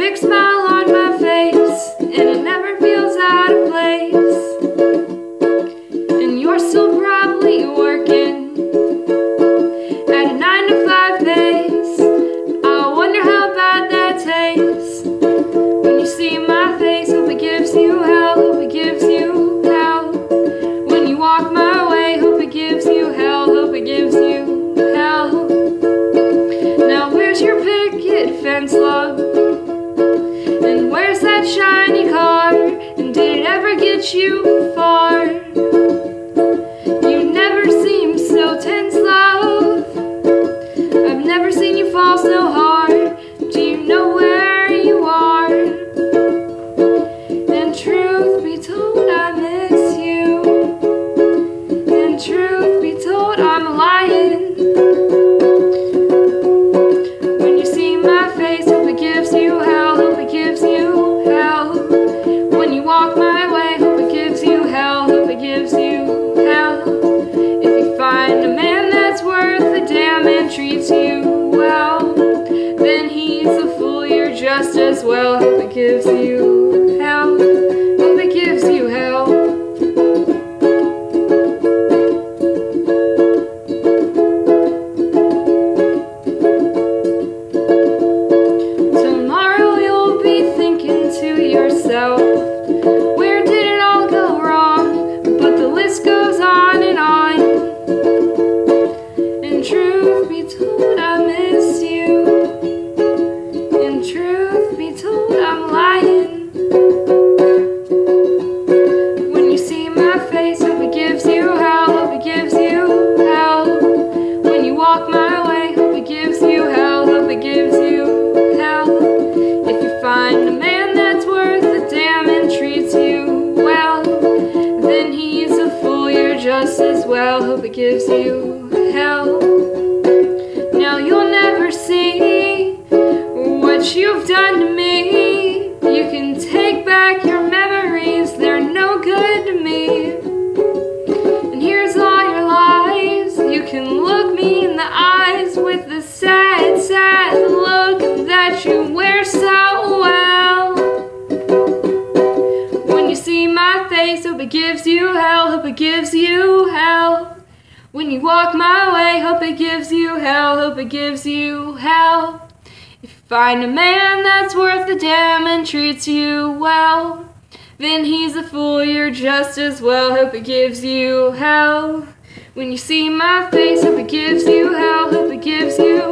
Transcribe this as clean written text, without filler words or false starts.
big smile on my face, and it never feels out of place. And you're still probably working at a 9 to 5 pace. I wonder how bad that tastes. When you see my face, hope it gives you hell, hope it gives you hell. When you walk my way, hope it gives you hell, hope it gives you hell. Now where's your picket fence, love? And where's that shiny car? And did it ever get you far? You never seem so tense, love. I've never seen you fall so hard. Do you know where you are? And truth be told, I miss you. And truth be told, I'm lying. When you see my face, hope it gives you hell, hope it gives you hell. When you walk my way, hope it gives you hell, hope it gives you hell. If you find a man that's worth a damn and treats you well, then he's a fool, you're just as well. Hope it gives you hell, hope it gives you hell. Tomorrow you'll be thinking to yourself, where did it all go wrong? But the list goes on and on. And truth be told, I miss you. And truth be told, I'm lying. When you see my face, hope it gives you hell, hope it gives you hell. When you walk my way, hope it gives you hell, hope it gives you hell. If you find a man that's worth a damn and treats you well, then he's a fool, you're just as well. Hope it gives you hell. Now you'll never see what you've done to me. You can take back your memories, they're no good to me. And here's all your lies. You can look me in the eyes with the sad, sad look that you wear so well. When you see my face, hope it gives you hell, hope it gives you hell. When you walk my way, hope it gives you hell, hope it gives you hell. If you find a man that's worth a damn and treats you well, then he's a fool, you're just as well. Hope it gives you hell. When you see my face, hope it gives you hell, hope it gives you